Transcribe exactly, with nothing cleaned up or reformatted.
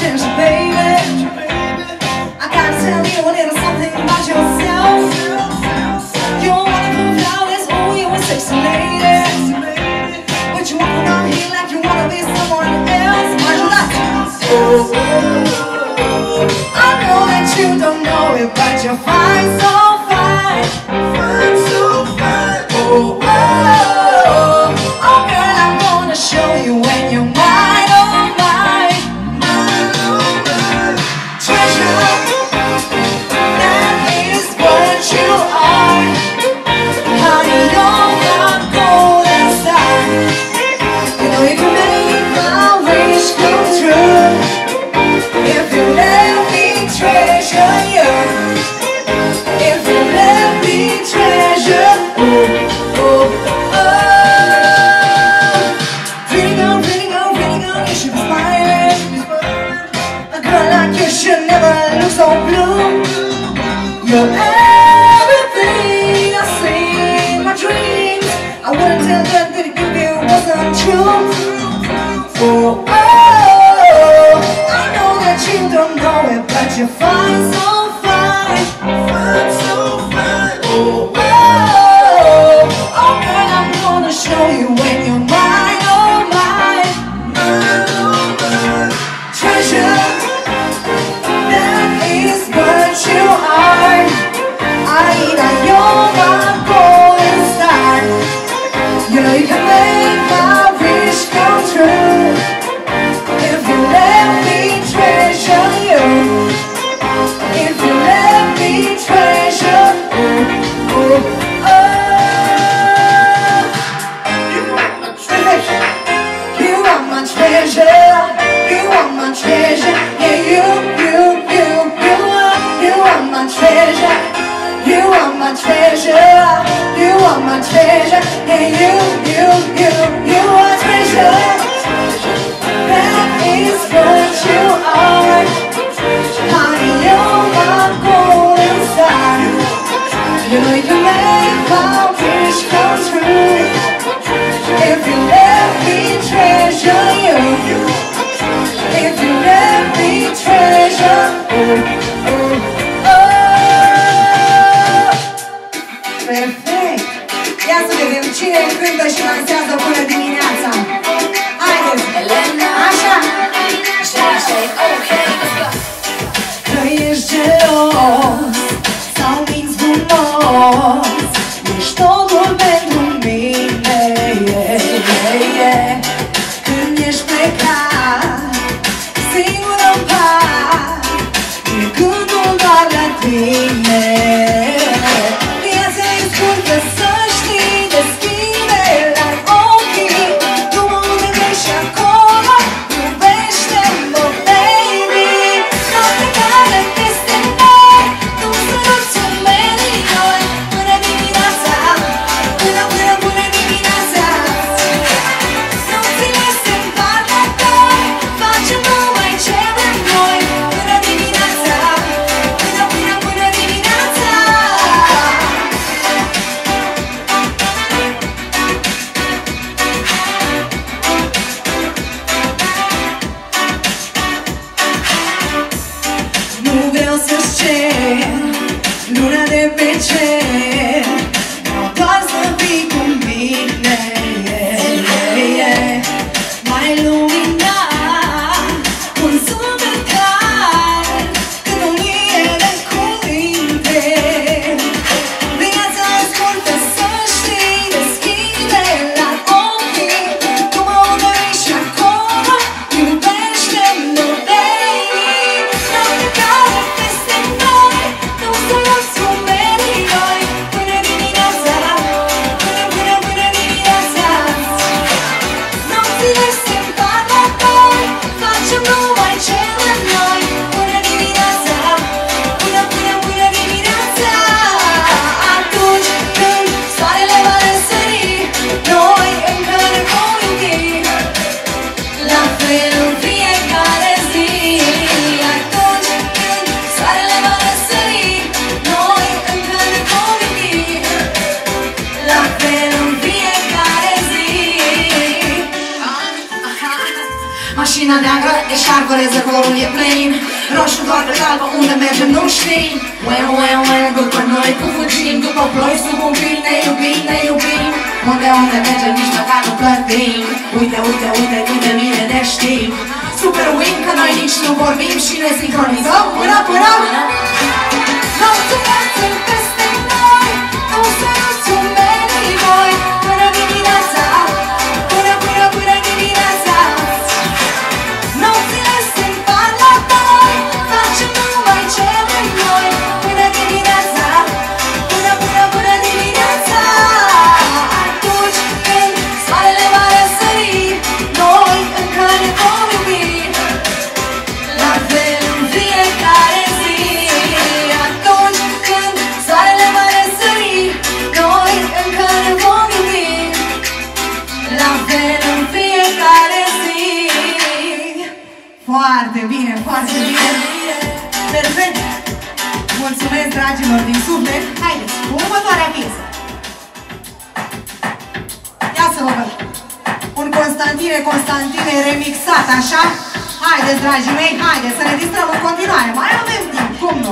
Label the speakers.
Speaker 1: attention, baby. I gotta tell you a little something about yourself. You're wonderful flowers, oh, you're a sexy lady. But you walk around here like you wanna be someone else. How'd you like it? Oh, I know that you don't know it, but you're fine, so fine. Fine, so fine. Oh, oh, oh, girl, I'm gonna show you when you're mine, oh, mine. Mine, oh, mine. Treasure, that is what you are. Honey, you're my golden star. You know you can make my wish come true if you let me treasure you. If you let me treasure, oh, oh, oh. Pretty girl, pretty girl, pretty girl, you should be smiling. A girl like you should never look so blue. You're everything I see in my dreams. I wouldn't tell them that if it wasn't true. Oh, oh, I know that you don't know it, but you're fine, so fine. Fine, so fine. Oh, oh, oh, girl, I'm gonna show you when you're mine, oh, mine. Mine, oh, mine. Treasure, that is what you are. Aida, you're my golden star. You know you can make my wish come true if you let me treasure you. If you let me treasure, oh, oh, oh. You are my treasure. You are my treasure. You are my treasure. Yeah, you, you, you, you are, you are my treasure. You are my treasure. You are my treasure. Yeah, you, you, you, you are treasure. That is what you are. Honey, you're my golden star. You know you can make my wish come true if you let me treasure you. If you let me treasure, oh, oh, oh. Perfect! Ia să vedem cine cântă și dansează până dimineața. Haideți! Așa! Că ești gelos sau minți frumos, ești totul pentru mine, yeah, yeah, yeah. Când ești plecat, singur în pat, e gândul doar la tine. Viața e scurtă, să știi, deschide la ochii, tu mă gândești și acolo, iubește-mă, baby. Noapte care peste noi, tu săruți umerii noi, până dimineața, până, până, până dimineața. Nopțile se împart la doi, facem numai ce vrem noi, până dimineața, până, până, până dimineața. Nu vreau să-ți cer luna de pe cer, vreau doar să fii cu mine, yeah, yeah, yeah. Mai luminat, un zâmbet cald, cât o mie de cuvinte. Viața e scurtă, să știi, deschide la ochii, tu mă urmărești și acolo, iubește-mă, baby. Noapte care peste noi, tu săruți umerii noi, până mașina neagră, eșarfă, rezervorul e plin. Roșu doar pe albă, unde mergem nu știi. Well, well, well, după noi cu fugim, după ploi sub un pil, ne iubim, ne iubim. Unde, unde mergem, nici măcar nu plătim. Uite, uite, uite cât de bine ne știm. Super win, că noi nici nu vorbim și ne sincronizăm până, până. Noapte, noapte, peste noi, o să nu-ți umeri voi. Până dimineața, până, până, până dimineața. Nopțile sunt par la noi, facem numai ce vrem noi. Până dimineața, până, până, până dimineața. Atunci când soarele va răsări, noi încă ne vom iubi. La fel în fiecare zi. Atunci când soarele va răsări, noi încă ne vom iubi. La fel în fiecare zi. Foarte bine, foarte bine. Perfect. Mulțumesc, dragilor, din suflet. Haideți, cu următoarea piesă. Ia să vă văd. Un Constantine, Constantine remixat, așa? Haideți, dragii mei, haideți să ne distrăm în continuare. Mai avem timp, cum nu?